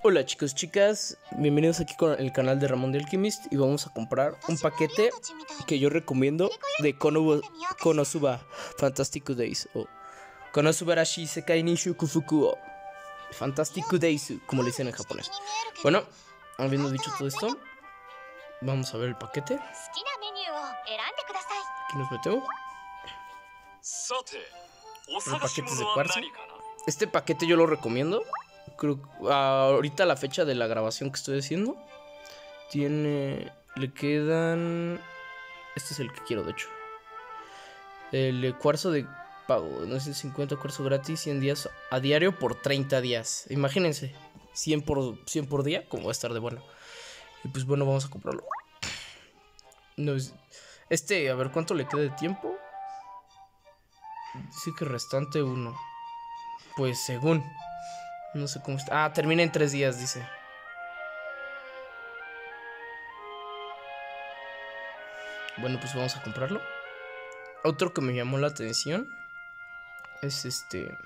Hola chicos, chicas, bienvenidos aquí con el canal de Ramón de Alchemist y vamos a comprar un paquete que yo recomiendo de Konosuba Fantastic Days o Konosubarashi Sekai ni Shukufuku o Fantastic Days, como le dicen en japonés. Bueno, habiendo dicho todo esto, vamos a ver el paquete. Aquí nos metemos. El paquete es de cuarzo. Este paquete yo lo recomiendo. Creo que ahorita la fecha de la grabación que estoy haciendo le quedan. Este es el que quiero, de hecho. El cuarzo de pago, 950 cuarzo gratis, 100 días a diario por 30 días. Imagínense, 100 por día, como va a estar de bueno. Y pues bueno, vamos a comprarlo. No, a ver cuánto le queda de tiempo. Dice que restante 1. Pues según. No sé cómo está. Ah, termina en 3 días, dice. Bueno, pues vamos a comprarlo. Otro que me llamó la atención es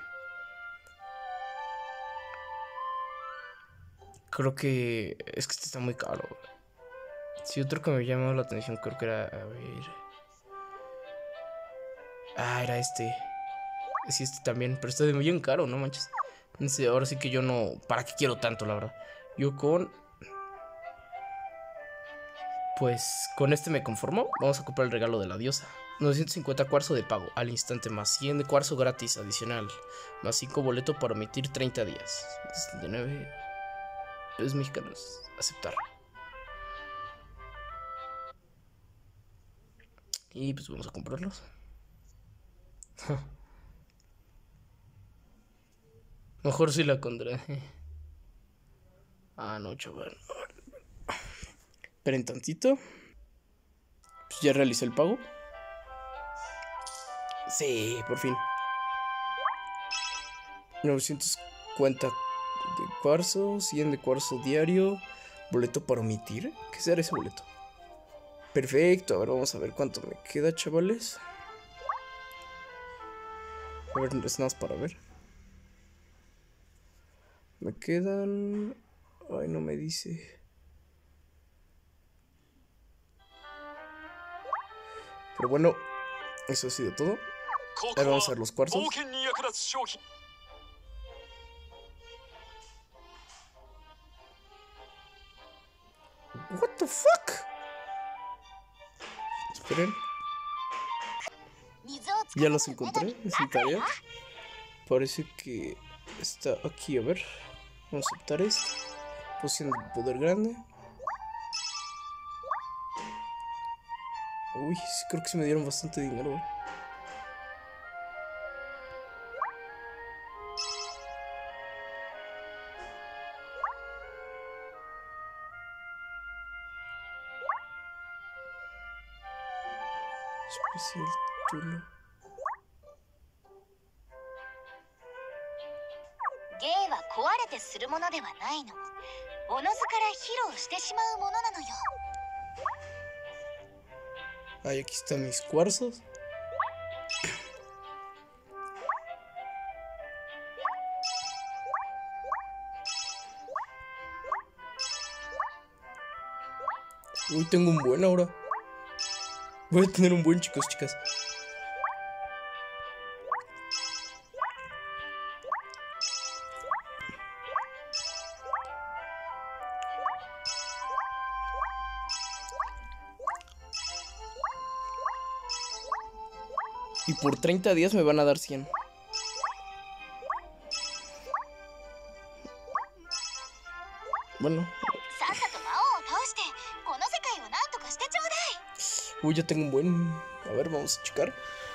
creo que es que este está muy caro. Sí, otro que me llamó la atención creo que era, a ver. Ah, era este. Sí, este también, pero está bien caro, no manches. Ahora sí que yo no, ¿para qué quiero tanto, la verdad? Yo con este me conformo. Vamos a comprar el regalo de la diosa. 950 cuarzo de pago al instante, más 100 de cuarzo gratis adicional, más 5 boletos para omitir 30 días. 79 pesos mexicanos. Aceptar. Y pues vamos a comprarlos. Mejor si la contraje. Ah, no, chaval. Esperen tantito. Pues ya realicé el pago. Sí, por fin. 950 de cuarzo, 100 de cuarzo diario. Boleto para omitir. ¿Qué será ese boleto? Perfecto, a ver, vamos a ver cuánto me queda, chavales. A ver, es nada más para ver. Me quedan... Ay, no me dice. Pero bueno, eso ha sido todo. Ahora vamos a ver los cuarzos. What the fuck? Esperen. Ya los encontré, es en tarea. Parece que está aquí, a ver. Vamos a aceptar esto. Poción de poder grande. Uy, sí, creo que se me dieron bastante dinero. Especial turno. Ay, aquí están mis cuarzos. Uy, tengo un buen ahora. Voy a tener un buen, chicos, chicas. Y por 30 días me van a dar 100. Bueno. Uy, ya tengo un buen. A ver, vamos a checar.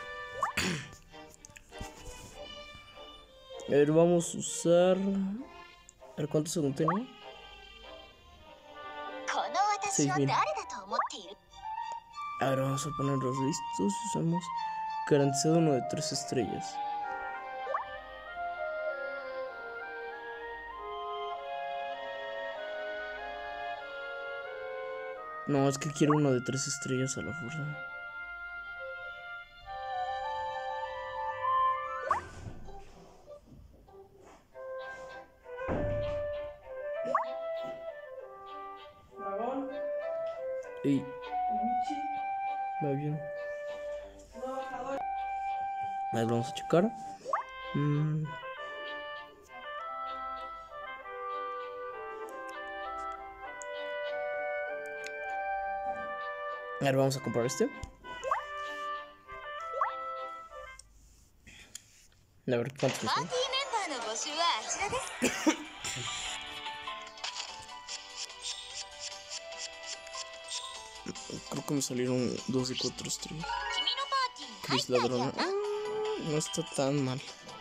A ver, vamos a usar. A ver, ¿cuántos segundos tenía? 6000. A ver, vamos a ponerlos listos. Usamos garantizado 1 de 3 estrellas. No, es que quiero 1 de 3 estrellas a la fuerza. Y va bien. A ver, vamos a checar. A ver, vamos a comprar este. A ver cuántos son. Creo que me salieron 2 de 4 estrellas. Chris Ladrona. No está tan mal.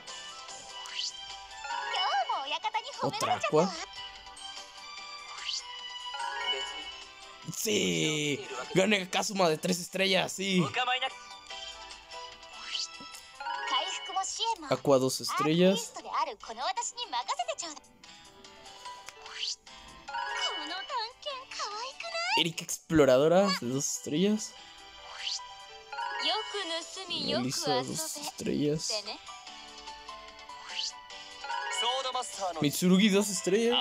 Otra aqua. Sí, gané Kazuma de 3 estrellas, sí. Aqua 2 estrellas. Erika Exploradora de 2 estrellas. Melissa 2 estrellas. Mitsurugi 2 estrellas.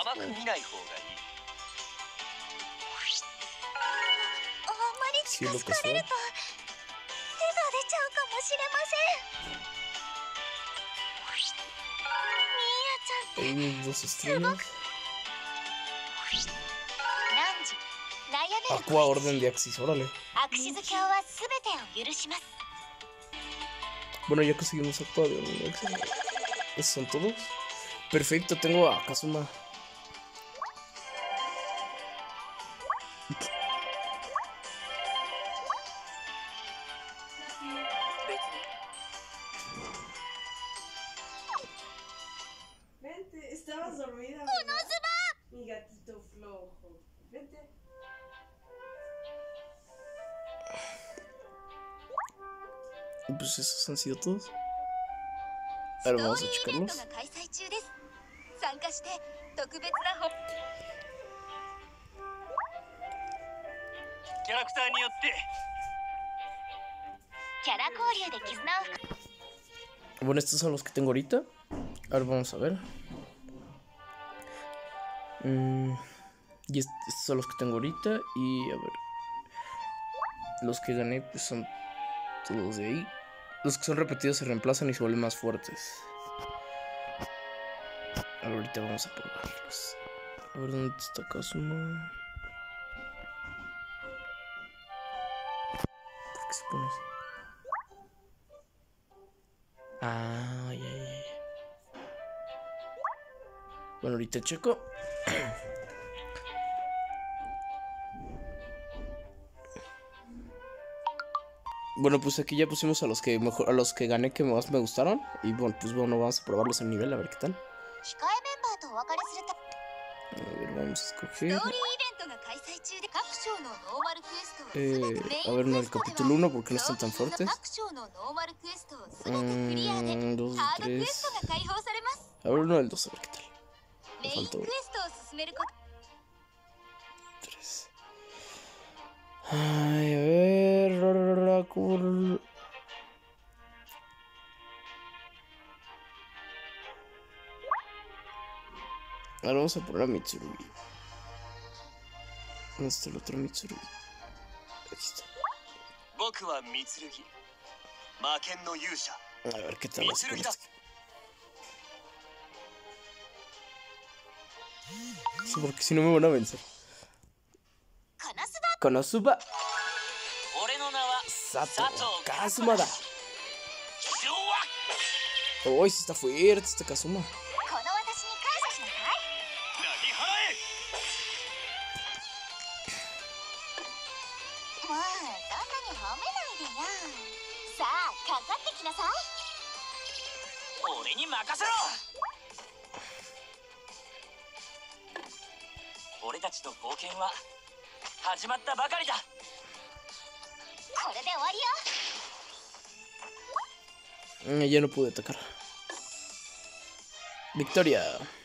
Cielo casual. 2 estrellas. Aqua Orden de Axis, órale. Bueno, ya conseguimos Aqua de Orden de Axis. ¿Esos son todos? Perfecto, tengo a Kazuma. Vente, estabas dormida. Mi gatito flojo. Vente. Pues esos han sido todos. Ahora vamos a checarlos. Bueno, estos son los que tengo ahorita. Ahora vamos a ver. Y estos son los que tengo ahorita. Y a ver. Los que gané pues son todos de ahí. Los que son repetidos se reemplazan y se vuelven más fuertes. Ahorita vamos a probarlos. A ver dónde está Kazuma. ¿Por qué se pone así? Ay, ay, ay. Bueno, ahorita checo. Bueno, pues aquí ya pusimos a los que mejor, a los que gané que más me gustaron. Y bueno, pues bueno, vamos a probarlos en nivel, a ver qué tal. A ver, vamos a escoger. A ver, no, el capítulo 1 porque no están tan fuertes. 2, 3. A ver, uno del 2, a ver qué tal. Me faltó 3. Ay, a ver. Ahora vamos a poner a Mitsurugi. ¿Dónde está el otro Mitsurugi? Aquí está. A ver qué tal es con este. Sí, porque si no me van a vencer. Konosuba Sato Kazuma da. Uy, sí está fuerte este Kazuma. Ya no pude atacar. Victoria.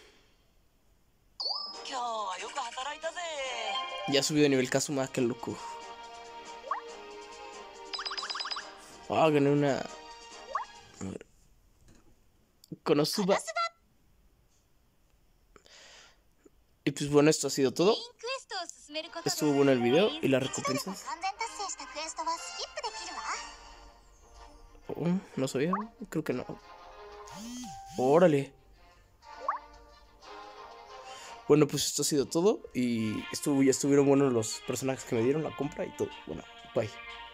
Ya subió de nivel Kazuma, qué loco. Ah, gané una. A ver. Konosuba. Y pues bueno, esto ha sido todo. Estuvo bueno el video y las recompensas. Oh, no sabía, creo que no. Órale. Bueno, pues esto ha sido todo. Y ya estuvieron buenos los personajes que me dieron, la compra y todo. Bueno, bye.